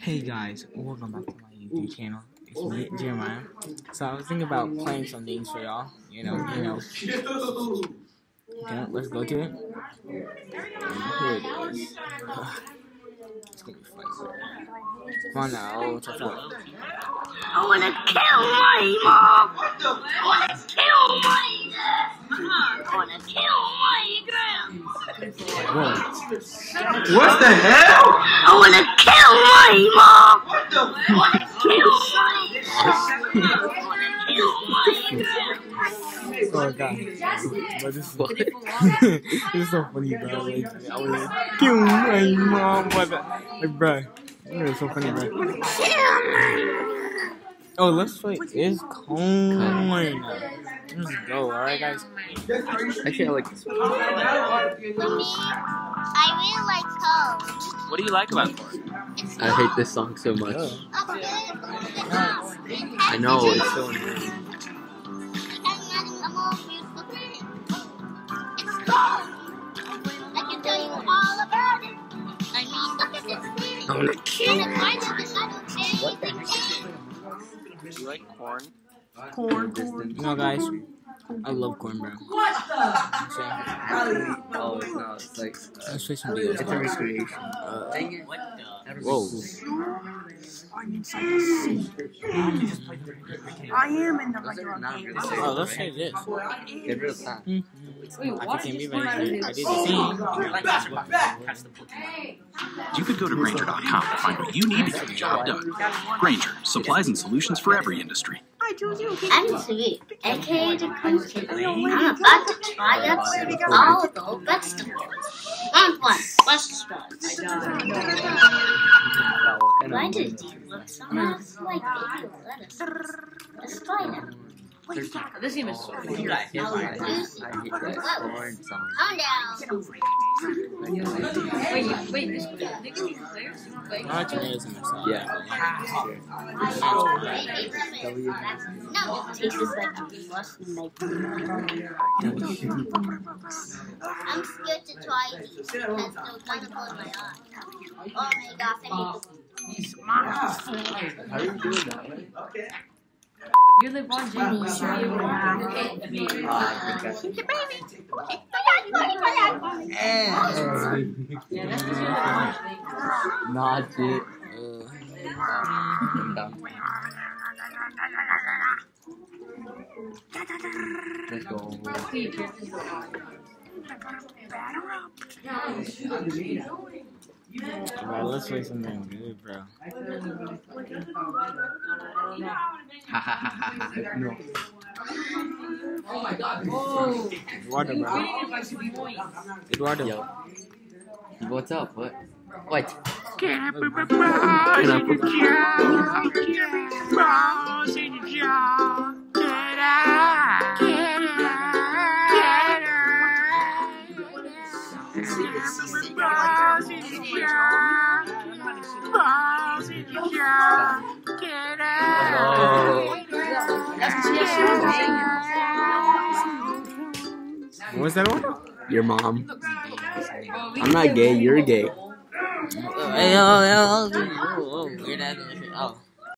Hey guys, welcome back to my YouTube channel. It's me, Jeremiah. So I was thinking about playing some games for y'all. You know. Okay, let's go to it. Here it is. It's gonna be fun. Come on now, what's up? I wanna kill my mom. I wanna kill my dad. I wanna kill my grandma. What the hell? I wanna kill my mom. I wanna kill my dad. I wanna kill my grandma. Oh god. But this is this is so funny, bro. Like, I was like, kill my mom, but like, bro, it was so funny, bro. Oh, let's play Is Corn. Let's go, alright, guys. Actually, I like this one. For me, I really like Coke. What do you like about Corn? I hate this song so much. I know, it's so annoying. I can tell you all about it. I mean, look at this. I wanna kill What the heck? Do you like corn? No, guys, I love corn, bro. Oh, no, it's like... Let's play some videos. It's a recreation. Dang it. Whoa. I am in the regular game. Oh, let's say this. Get rid of that. I can't be right here. I did the same. You could go to Grainger.com to find what you need to get the job done. Grainger, supplies and solutions for every industry. I'm Sweet, aka the Pumpkin. I'm about to try out all the vegetables. Round one, let's start. Why do these look so much like baby lettuce? Let's try them. This game is so I hate that corn song. Calm down. Wait, this players? No, it's amazing. Yeah. No, it tastes like a flush in my I'm scared to try these because they're gonna close my eyes. Oh my gosh, I need to... How are you doing that, right? Okay. You're the one, Jimmy. Yeah, that's because you're the Not it. Let's go. Bro, let's play something good, bro. No. Oh my god. Whoa. Eduardo, bro. Eduardo. Yo. What's up? What? What? What was that one? Your mom. I'm not gay, you're gay. Hey, oh, weird ass.